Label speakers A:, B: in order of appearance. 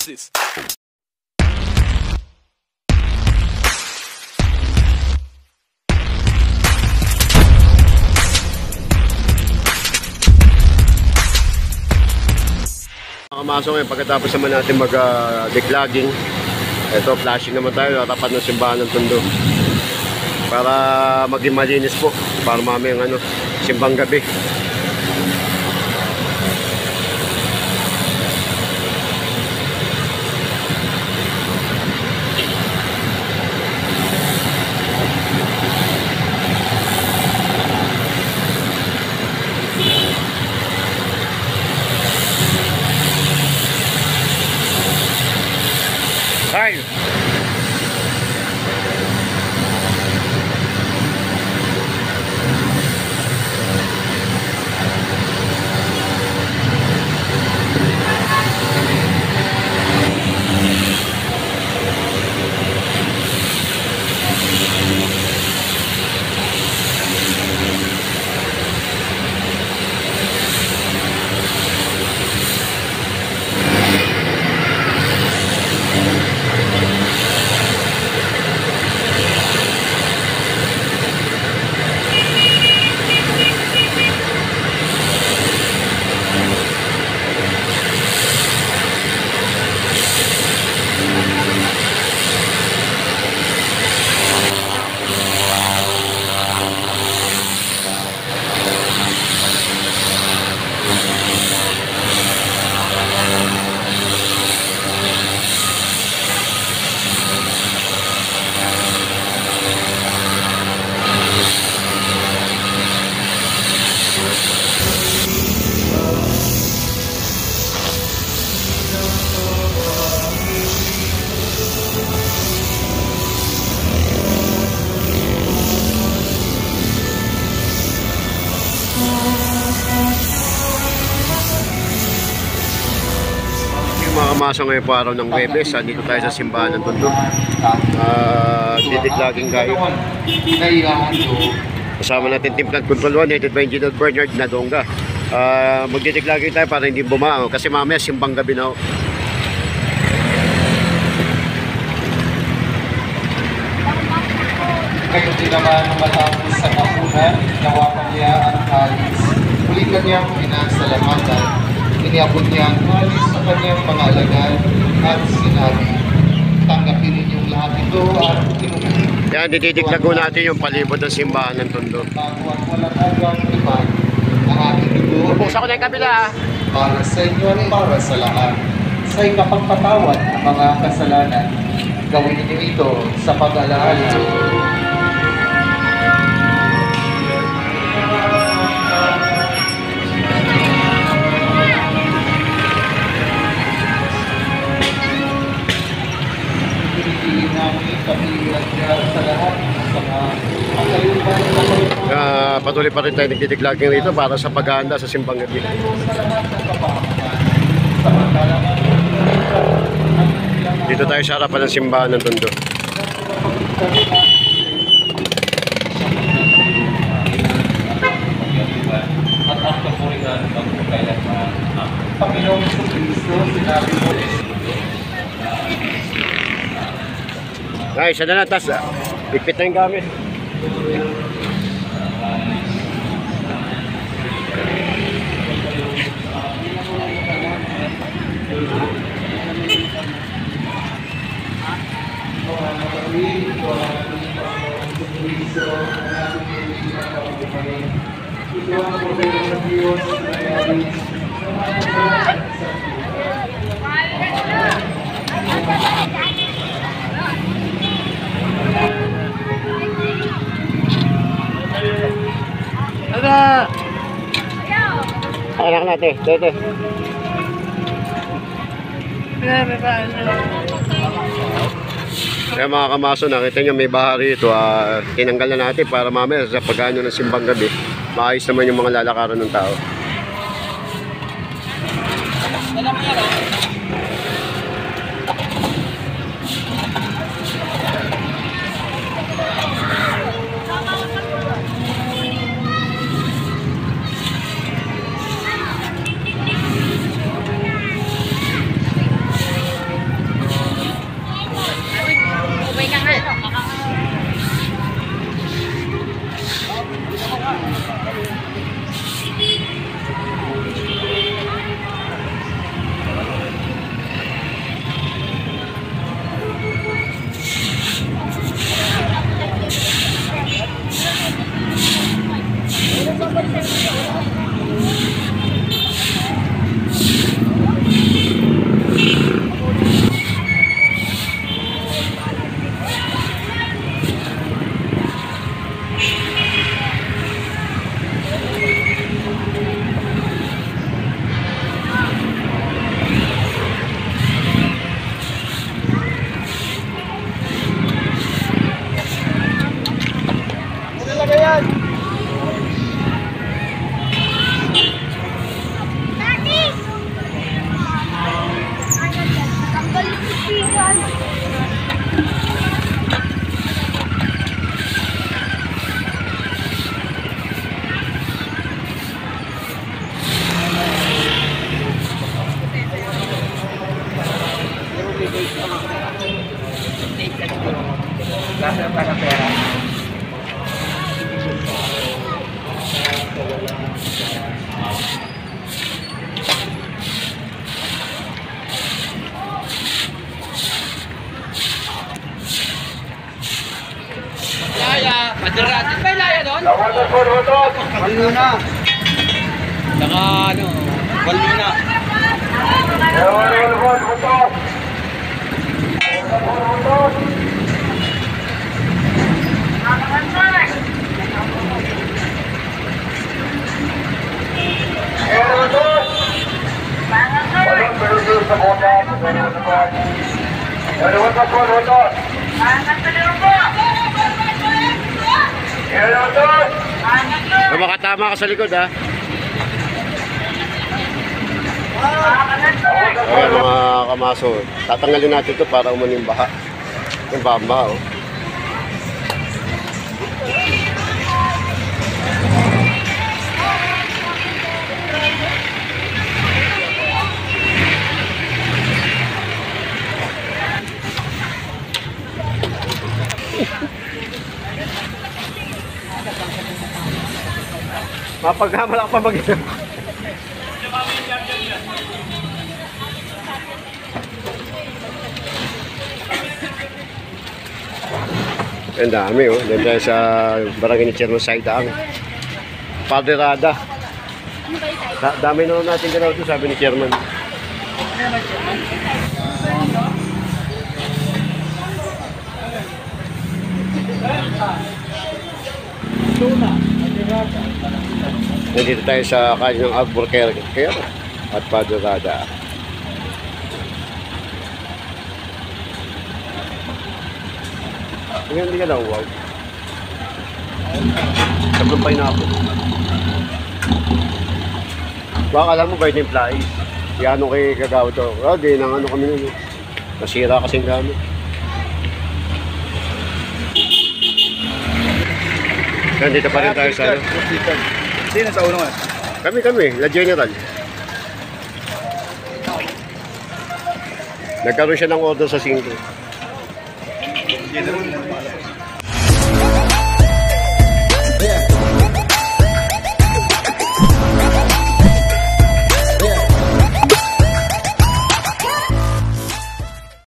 A: this?
B: Nakamasok ngayon pagkatapos naman natin mag-decloging. Ito, flashing naman tayo, tapat ng simbahan ng Tondo. Para maging malinis po, para mamayang simbang gabi. Hi. Mga ngayon po araw ng Huwebes, dito tayo sa simbahan ng Tondo. Decloging tayo. Kasama natin Team Flood Control 1, headed by Engineering Dept. Magdidecloging tayo para hindi bumango kasi mamaya simbang gabi na.
C: Kayo din naman matapos sa kapunan, nawakan niya ang alis. Muli kanyang pinasalamatan. Iniabot niya ang alis sa kanyang mga alagad at sinabi, tanggapin ninyong lahat ito at inumin.
B: Yan, didideclog natin yung palibot ng simbahan ng Tondo.
C: Bago at walang hanggang iba, ang aking ito
B: pusa ko na yung kabila
C: para sa inyo at para sa lahat. Sa ikapagpatawad ng mga kasalanan, gawin niyo ito sa pag-alaala.
B: Patuloy pa rin tayo nagdidecloging rito para sa paghahanda sa simbang gabi. Dito tayo sa harapan ng simbahan ng Tondo.
C: At ang kapurihan ng kailanman ng Panginoong Kristo, sinabi mo
B: ay, isa na lang, tas ipit na yung gamit. Anak natin, dito. Kaya mga kamaso, nakita nyo may bahari ito. Tinanggal na natin para mamaya sa pagano ng simbang gabi, maayos naman yung mga lalakaran ng tao.
A: Natin ba ilaya doon?
C: Walo na.
A: Naka ano, walo na.
B: Baka tama ka sa likod, ha? Ayan mga kamaso, tatanggalin natin ito para umano yung baha. Yung baha, oh. Mapaghamala ka pa mag Ang dami, oh. Diyan tayo sa barangay ni Chairman Saida Ang Paderada. Dami na natin ganaw ito, sabi ni Chairman. Nandito tayo sa kanyang Albuquerque at Paderada. Hindi ka daw, wow. Sablong pineapple. Baka alam mo ba yung flies? Yan ano kay Kagawa to. Di nang ano kami nun. Nasira kasing gamit. Nandito pa rin tayo sa ano.
C: Sino sa uno nga?
B: Kami, La General. Nagkaroon siya ng order sa 5.